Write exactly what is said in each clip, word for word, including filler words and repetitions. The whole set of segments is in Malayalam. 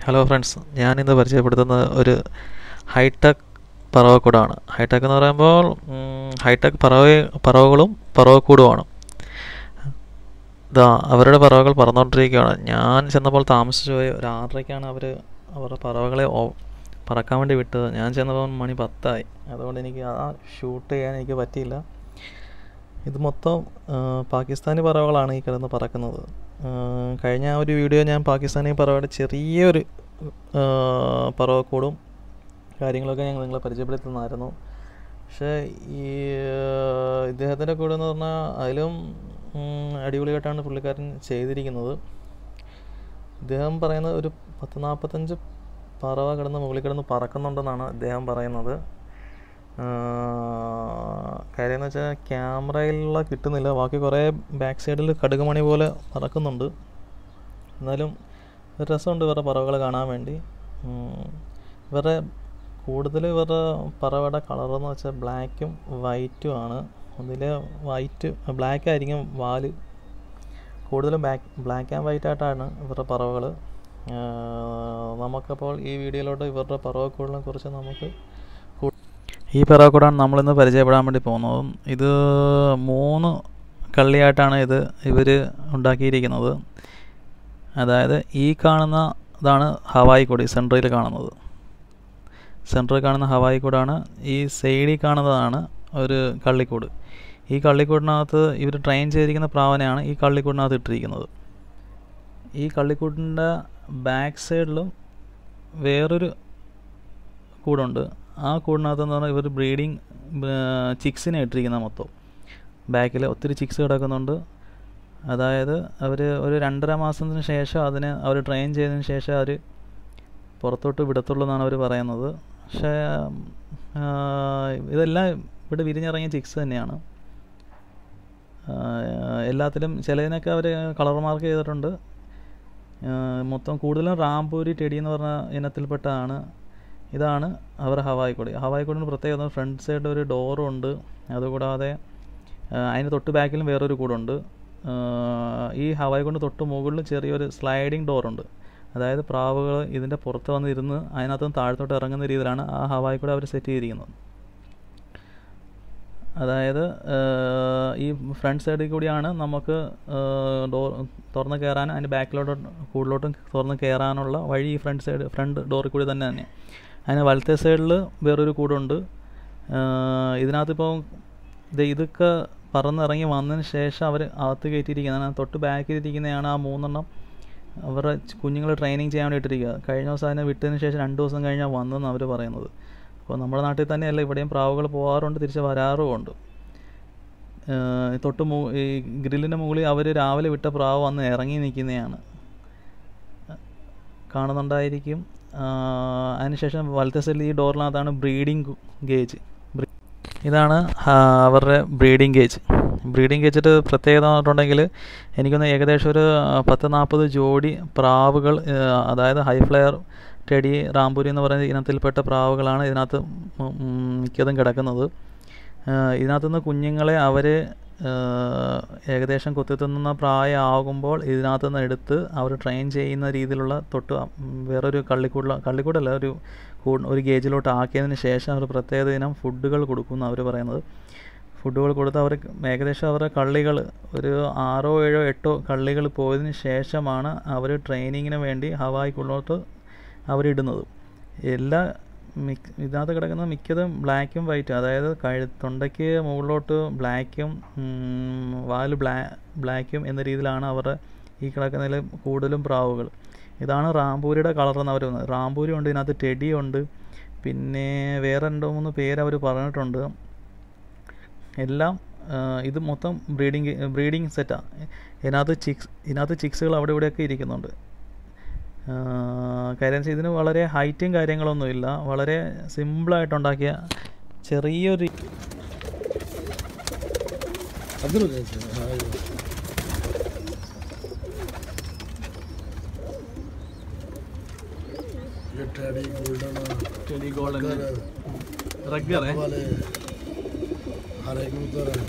ഹലോ ഫ്രണ്ട്സ്, ഞാനിന്ന് പരിചയപ്പെടുത്തുന്നത് ഒരു ഹൈടെക് പറവക്കൂടാണ്. ഹൈടെക് എന്ന് പറയുമ്പോൾ ഹൈടെക് പറവ പറവകളും പറവക്കൂടുമാണ്. ഇതാ അവരുടെ പറവകൾ പറന്നുകൊണ്ടിരിക്കുകയാണ്. ഞാൻ ചെന്നപ്പോൾ താമസിച്ചു പോയി. ഒരു ആറരയ്ക്കാണ് അവർ അവരുടെ പറവകളെ പറക്കാൻ വേണ്ടി വിട്ടത്. ഞാൻ ചെന്നപ്പോൾ മണി പത്തായി. അതുകൊണ്ട് എനിക്ക് ആ ഷൂട്ട് ചെയ്യാൻ എനിക്ക് പറ്റിയില്ല. ഇത് മൊത്തം പാകിസ്ഥാനി പറവകളാണ് ഈ കിടന്ന് പറക്കുന്നത്. കഴിഞ്ഞ ഒരു വീഡിയോ ഞാൻ പാകിസ്ഥാനി പറവയുടെ ചെറിയൊരു പറവക്കൂടും കാര്യങ്ങളൊക്കെ ഞങ്ങൾ നിങ്ങളെ പരിചയപ്പെടുത്തുന്നതായിരുന്നു. പക്ഷേ ഈ ഇദ്ദേഹത്തിൻ്റെ കൂടെ എന്ന് പറഞ്ഞാൽ അതിലും അടിപൊളിയായിട്ടാണ് പുള്ളിക്കാരൻ ചെയ്തിരിക്കുന്നത്. ഇദ്ദേഹം പറയുന്നത് ഒരു പത്ത് നാൽപ്പത്തഞ്ച് പറവ കിടന്ന് മുകളിൽ കിടന്ന് പറക്കുന്നുണ്ടെന്നാണ് അദ്ദേഹം പറയുന്നത്. കാര്യം എന്ന് വെച്ചാൽ ക്യാമറയിലുള്ള കിട്ടുന്നില്ല. ബാക്കി കുറേ ബാക്ക് സൈഡിൽ കടുകുമണി പോലെ പറക്കുന്നുണ്ട്. എന്നാലും ഒരു രസമുണ്ട് ഇവരുടെ പറവകൾ കാണാൻ വേണ്ടി. ഇവരുടെ കൂടുതൽ ഇവരുടെ പറവയുടെ കളറെന്ന് വെച്ചാൽ ബ്ലാക്കും വൈറ്റും ആണ്. അതിൽ വൈറ്റ് ബ്ലാക്ക് ആയിരിക്കും വാല്. കൂടുതലും ബ്ലാക്ക് ബ്ലാക്ക് ആൻഡ് വൈറ്റ് ആയിട്ടാണ് ഇവരുടെ പറവകൾ. നമുക്കപ്പോൾ ഈ വീഡിയോയിലോട്ട് ഇവരുടെ പറവക്കൂടിനെ കുറിച്ച് നമുക്ക് ഈ പറവക്കൂടാണ് നമ്മളിന്ന് പരിചയപ്പെടാൻ വേണ്ടി പോകുന്നതും. ഇത് മൂന്ന് കള്ളിയായിട്ടാണ് ഇത് ഇവർ ഉണ്ടാക്കിയിരിക്കുന്നത്. അതായത് ഈ കാണുന്ന ഇതാണ് ഹവായി കൂട്, സെൻട്രയിൽ കാണുന്നത്. സെൻട്രൽ കാണുന്ന ഹവായി കൂടാണ്. ഈ സൈഡിൽ കാണുന്നതാണ് ഒരു കള്ളിക്കൂട്. ഈ കള്ളിക്കൂടിനകത്ത് ഇവർ ട്രെയിൻ ചെയ്തിരിക്കുന്ന പ്രാവനെയാണ് ഈ കള്ളിക്കൂടിനകത്ത് ഇട്ടിരിക്കുന്നത്. ഈ കള്ളിക്കൂടിൻ്റെ ബാക്ക് സൈഡിലും വേറൊരു കൂടുണ്ട്. ആ കൂടിനകത്തെന്ന് പറഞ്ഞാൽ ഇവർ ബ്രീഡിങ് ചിക്സിനെ ഇട്ടിരിക്കുന്നത്. മൊത്തം ബാക്കിൽ ഒത്തിരി ചിക്സ് കിടക്കുന്നുണ്ട്. അതായത് അവർ ഒരു രണ്ടര മാസത്തിന് ശേഷം അതിനെ അവർ ട്രെയിൻ ചെയ്തതിന് ശേഷം അവർ പുറത്തോട്ട് വിടത്തുള്ളൂ എന്നാണ് അവർ പറയുന്നത്. പക്ഷേ ഇതെല്ലാം ഇവിടെ വിരിഞ്ഞിറങ്ങിയ ചിക്സ് തന്നെയാണ്. എല്ലാത്തിലും ചിലതിനൊക്കെ അവർ കളർ മാർക്ക് ചെയ്തിട്ടുണ്ട്. മൊത്തം കൂടുതലും റാംപൂരി ടെഡി എന്ന് പറഞ്ഞ ഇനത്തിൽപ്പെട്ടതാണ്. ഇതാണ് അവരുടെ ഹവായി കൂട്. ഹവായി കൂടിന് പ്രത്യേകത ഫ്രണ്ട് സൈഡ് ഒരു ഡോറും ഉണ്ട്. അതുകൂടാതെ അതിന് തൊട്ട് ബാക്കിലും വേറൊരു കൂടുണ്ട്. ഈ ഹവായി കൂടിന് തൊട്ട് മുകളിലും ചെറിയൊരു സ്ലൈഡിങ് ഡോറുണ്ട്. അതായത് പ്രാവുകൾ ഇതിൻ്റെ പുറത്ത് വന്നിരുന്ന് അതിനകത്തുനിന്ന് താഴത്തോട്ട് ഇറങ്ങുന്ന രീതിയിലാണ് ആ ഹവായി കൂടെ അവർ സെറ്റ് ചെയ്തിരിക്കുന്നത്. അതായത് ഈ ഫ്രണ്ട് സൈഡിൽ കൂടിയാണ് നമുക്ക് ഡോർ തുറന്ന് കയറാൻ, അതിൻ്റെ ബാക്കിലോട്ട് കൂടുതലോട്ടും തുറന്ന് കയറാനുള്ള വഴി ഈ ഫ്രണ്ട് സൈഡ് ഫ്രണ്ട് ഡോറിൽ കൂടി തന്നെ തന്നെ. അതിന് വലത്തെ സൈഡിൽ വേറൊരു കൂടുണ്ട്. ഇതിനകത്തിപ്പോൾ ഇത് ഇതൊക്കെ പറന്നിറങ്ങി വന്നതിന് ശേഷം അവർ അകത്ത് കയറ്റിയിരിക്കുന്നതാണ്. തൊട്ട് ബാക്കിലിരിക്കുന്നതാണ് ആ മൂന്നെണ്ണം അവരുടെ കുഞ്ഞുങ്ങളെ ട്രെയിനിങ് ചെയ്യാൻ വേണ്ടി ഇട്ടിരിക്കുക. കഴിഞ്ഞ ദിവസം അതിനെ വിട്ടതിന് ശേഷം രണ്ട് ദിവസം കഴിഞ്ഞാൽ വന്നെന്ന് അവർ പറയുന്നത്. അപ്പോൾ നമ്മുടെ നാട്ടിൽ തന്നെയല്ല, ഇവിടെയും പ്രാവുകൾ പോകാറുണ്ട്, തിരിച്ച് വരാറുമുണ്ട്. തൊട്ട് മു ഈ ഗ്രില്ലിൻ്റെ മുകളിൽ അവർ രാവിലെ വിട്ട പ്രാവ് വന്ന് ഇറങ്ങി നിൽക്കുന്നതാണ് കാണുന്നുണ്ടായിരിക്കും. അതിനുശേഷം വലത്തെ സൈഡിൽ ഈ ഡോറിനകത്താണ് ബ്രീഡിങ് ഗേജ്. ഇതാണ് അവരുടെ ബ്രീഡിങ് ഗേജ്. ബ്രീഡിങ് ഗേജിട്ട് പ്രത്യേകത പറഞ്ഞിട്ടുണ്ടെങ്കിൽ എനിക്കൊന്ന് ഏകദേശം ഒരു പത്ത് നാൽപ്പത് ജോഡി പ്രാവുകൾ, അതായത് ഹൈ ഫ്ലെയർ ടെഡി റാംപൂരി എന്ന് പറയുന്ന ഇനത്തിൽപ്പെട്ട പ്രാവുകളാണ് ഇതിനകത്ത് മിക്കതും കിടക്കുന്നത്. ഇതിനകത്തുനിന്ന് കുഞ്ഞുങ്ങളെ അവർ ഏകദേശം കൊത്തിത്തുന്നുന്ന പ്രായമാകുമ്പോൾ ഇതിനകത്തുനിന്ന് എടുത്ത് അവർ ട്രെയിൻ ചെയ്യുന്ന രീതിയിലുള്ള തൊട്ട് വേറൊരു കള്ളിക്കൂടില കള്ളിക്കൂടല്ല ഒരു കൂട് ഒരു ഗേജിലോട്ട് ആക്കിയതിന് ശേഷം അവർ പ്രത്യേക ഇനം ഫുഡുകൾ കൊടുക്കുമെന്ന് അവർ പറയുന്നത്. ഫുഡുകൾ കൊടുത്ത് അവർ ഏകദേശം അവരുടെ കള്ളികൾ ഒരു ആറോ ഏഴോ എട്ടോ കള്ളികൾ പോയതിന് ശേഷമാണ് അവർ ട്രെയിനിങ്ങിന് വേണ്ടി ഹവായിക്കുള്ളോട്ട് അവരിടുന്നത്. എല്ലാ മിക്ക ഇതിനകത്ത് കിടക്കുന്ന മിക്കതും ബ്ലാക്കും വൈറ്റും, അതായത് കഴു തൊണ്ടയ്ക്ക് മുകളിലോട്ട് ബ്ലാക്കും വാല് ബ്ലാ ബ്ലാക്കും എന്ന രീതിയിലാണ് അവരുടെ ഈ കിടക്കുന്നതിൽ കൂടുതലും പ്രാവുകൾ. ഇതാണ് റാംപൂരിയുടെ കളർ എന്ന് അവർ പറയുന്നത്. റാംപൂരി ഉണ്ട്, ഇതിനകത്ത് ടെഡി ഉണ്ട്, പിന്നെ വേറെ രണ്ടോ മൂന്ന് പേര് അവർ പറഞ്ഞിട്ടുണ്ട്. എല്ലാം ഇത് മൊത്തം ബ്രീഡിങ് ബ്രീഡിങ് സെറ്റാണ്. ഇതിനകത്ത് ചിക്സ് ഇതിനകത്ത് ചിക്സുകൾ അവിടെ ഇവിടെയൊക്കെ ഇരിക്കുന്നുണ്ട്. കാര്യം ഇതിന് വളരെ ഹൈറ്റും കാര്യങ്ങളൊന്നുമില്ല. വളരെ സിമ്പിളായിട്ടുണ്ടാക്കിയ ചെറിയൊരു റഗ്ഗർ है हर एक कबूतर है।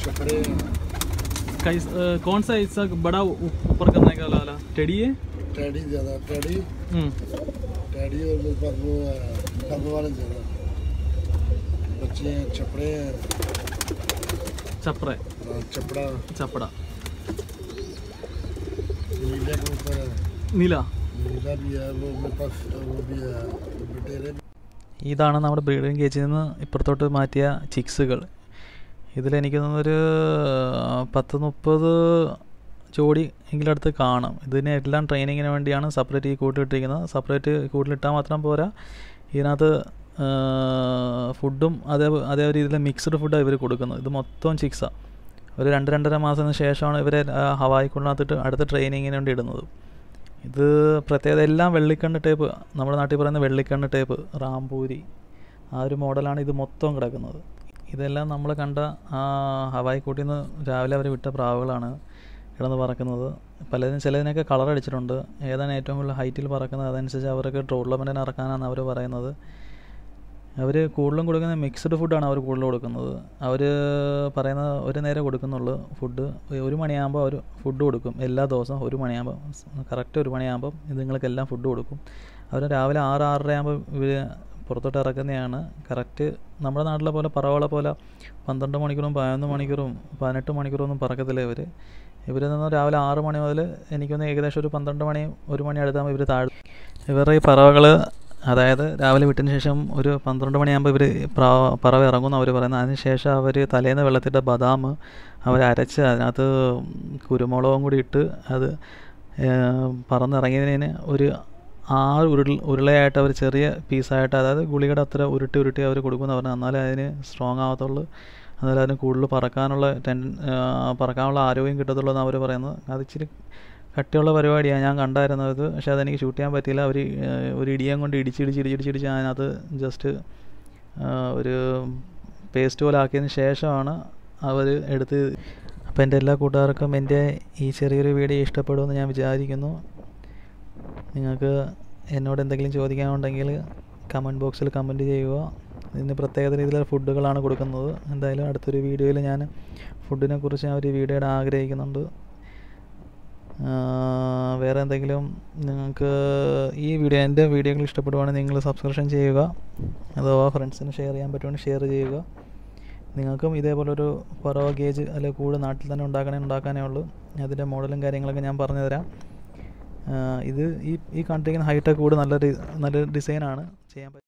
चपड़े कैस कौन सा हिस्सा बड़ा ऊपर करने का वाला टेडी है? टेडी ज़्यादा टेडी टेडी और मेरे पास वो डब वाले ज़्यादा बच्चे हैं चपड़े हैं चपड़े चपड़ा चपड़ा नीले के ऊपर नीला नीला भी है वो मेरे पास वो भी है बटेरे ഇതാണ് നമ്മുടെ ബ്രീഡിംഗ് കേജിൽ നിന്ന് ഇപ്പുറത്തോട്ട് മാറ്റിയ ചിക്സുകൾ. ഇതിലെനിക്ക് തോന്നുന്നൊരു പത്ത് മുപ്പത് ജോഡി എങ്കിലും അടുത്ത് കാണും. ഇതിനെ എല്ലാം ട്രെയിനിങ്ങിന് വേണ്ടിയാണ് സെപ്പറേറ്റ് ഈ കൂട്ടിലിട്ടിരിക്കുന്നത്. സെപ്പറേറ്റ് കൂട്ടിലിട്ടാൽ മാത്രം പോരാ, ഇതിനകത്ത് ഫുഡും അതേ അതേ രീതിയിൽ മിക്സ്ഡ് ഫുഡാണ് ഇവർ കൊടുക്കുന്നത്. ഇത് മൊത്തം ചിക്സാണ്. ഒരു രണ്ട് രണ്ടര മാസത്തിന് ശേഷമാണ് ഇവരെ ഹവായിക്കുള്ളിനകത്തിട്ട് അടുത്ത ട്രെയിനിങ്ങിന് വേണ്ടി ഇടുന്നത്. ഇത് പ്രത്യേകത എല്ലാം വെള്ളിക്കണ്ണ് ടൈപ്പ്, നമ്മുടെ നാട്ടിൽ പറയുന്ന വെള്ളിക്കണ്ണ് ടൈപ്പ് റാംപൂരി ആ ഒരു മോഡലാണ് ഇത് മൊത്തം കിടക്കുന്നത്. ഇതെല്ലാം നമ്മൾ കണ്ട ആ ഹവായി കൂട്ടിൽ നിന്ന് രാവിലെ അവർ വിട്ട പ്രാവുകളാണ് കിടന്ന് പറക്കുന്നത്. പലതിനും ചിലതിനൊക്കെ കളർ അടിച്ചിട്ടുണ്ട്. ഏതാണ് ഏറ്റവും കൂടുതൽ ഹൈറ്റിൽ പറക്കുന്നത് അതനുസരിച്ച് അവർക്ക് ടൂർണമെൻറ്റിന് ഇറക്കാനാണ് അവർ പറയുന്നത്. അവർ കൂടുതലും കൊടുക്കുന്നത് മിക്സ്ഡ് ഫുഡാണ് അവർ കൂടുതൽ കൊടുക്കുന്നത്. അവർ പറയുന്ന ഒരു നേരം കൊടുക്കുന്നുള്ളൂ ഫുഡ്. ഒരു മണിയാകുമ്പോൾ അവർ ഫുഡ് കൊടുക്കും. എല്ലാ ദിവസവും ഒരു മണിയാകുമ്പോൾ കറക്റ്റ് ഒരു മണിയാകുമ്പം ഇതുങ്ങൾക്കെല്ലാം ഫുഡ് കൊടുക്കും. അവർ രാവിലെ ആറ് ആറര ആകുമ്പോൾ ഇവർ പുറത്തോട്ട് ഇറക്കുന്നതാണ്. കറക്റ്റ് നമ്മുടെ നാട്ടിലെ പോലെ പറവകളെ പോലെ പന്ത്രണ്ട് മണിക്കൂറും പതിനൊന്ന് മണിക്കൂറും പതിനെട്ട് മണിക്കൂറൊന്നും പറക്കത്തില്ല ഇവർ. ഇവർ നിന്ന് രാവിലെ ആറ് മണി മുതൽ എനിക്കൊന്ന് ഏകദേശം ഒരു പന്ത്രണ്ട് മണി ഒരു മണി അടുത്താകുമ്പോൾ ഇവർ താഴെ ഇവരുടെ ഈ പറവകൾ അതായത് രാവിലെ വിട്ടതിന് ശേഷം ഒരു പന്ത്രണ്ട് മണിയാകുമ്പോൾ ഇവർ പറവ ഇറങ്ങുമെന്ന് അവർ പറയുന്നത്. അതിന് ശേഷം അവർ തലേന്ന് വെള്ളത്തിൻ്റെ ബദാം അവർ അരച്ച് അതിനകത്ത് കുരുമുളകും കൂടി ഇട്ട് അത് പറന്നിറങ്ങിയതിന് ഒരു ആറ് ഉരുൾ ഉരുളയായിട്ട് അവർ ചെറിയ പീസായിട്ട് അതായത് ഗുളികയുടെ അത്ര ഉരുട്ടി ഉരുട്ടി അവർ കൊടുക്കുമെന്ന് പറഞ്ഞാൽ എന്നാലേ അതിന് സ്ട്രോങ് ആവത്തുള്ളൂ, എന്നാലും അതിന് കൂടുതൽ പറക്കാനുള്ള ടെൻ പറക്കാനുള്ള ആരോഗ്യം കിട്ടത്തുള്ളൂ എന്ന് അവർ പറയുന്നത്. അത് ഇച്ചിരി കട്ടിയുള്ള പരിപാടിയാണ്, ഞാൻ കണ്ടായിരുന്നത്. പക്ഷേ അതെനിക്ക് ഷൂട്ട് ചെയ്യാൻ പറ്റിയില്ല. അവർ ഒരു ഇടിയം കൊണ്ട് ഇടിച്ചിടിച്ച് ഇടിച്ചിടിച്ചിടിച്ച് അതിനകത്ത് ജസ്റ്റ് ഒരു പേസ്റ്റ് പോലെ ആക്കിയതിന് ശേഷമാണ് അവർ എടുത്ത്. അപ്പോൾ എൻ്റെ എല്ലാ കൂട്ടുകാർക്കും എൻ്റെ ഈ ചെറിയൊരു വീഡിയോ ഇഷ്ടപ്പെടുമെന്ന് ഞാൻ വിചാരിക്കുന്നു. നിങ്ങൾക്ക് എന്നോട് എന്തെങ്കിലും ചോദിക്കാനുണ്ടെങ്കിൽ കമൻറ്റ് ബോക്സിൽ കമൻറ്റ് ചെയ്യുക. ഇതിന് പ്രത്യേക രീതിയിലുള്ള ഫുഡുകളാണ് കൊടുക്കുന്നത്. എന്തായാലും അടുത്തൊരു വീഡിയോയിൽ ഞാൻ ഫുഡിനെ കുറിച്ച് ഞാൻ ഒരു വീഡിയോ ഇടാൻ ആഗ്രഹിക്കുന്നുണ്ട്. വേറെ എന്തെങ്കിലും നിങ്ങൾക്ക് ഈ വീഡിയോ എൻ്റെ വീഡിയോകൾ ഇഷ്ടപ്പെടുവാണെങ്കിൽ നിങ്ങൾ സബ്സ്ക്രിപ്ഷൻ ചെയ്യുക, അഥവാ ഫ്രണ്ട്സിന് ഷെയർ ചെയ്യാൻ പറ്റുവാണെങ്കിൽ ഷെയർ ചെയ്യുക. നിങ്ങൾക്കും ഇതേപോലൊരു പറവ ഗേജ് അല്ലെങ്കിൽ കൂട് നാട്ടിൽ തന്നെ ഉണ്ടാക്കണേ ഉണ്ടാക്കാനേ ഉള്ളൂ. അതിൻ്റെ മോഡലും കാര്യങ്ങളൊക്കെ ഞാൻ പറഞ്ഞു തരാം. ഇത് ഈ ഈ കണ്ടിരിക്കുന്ന ഹൈടെക് കൂട് നല്ല നല്ല ഡിസൈനാണ് ചെയ്യാൻ പറ്റും.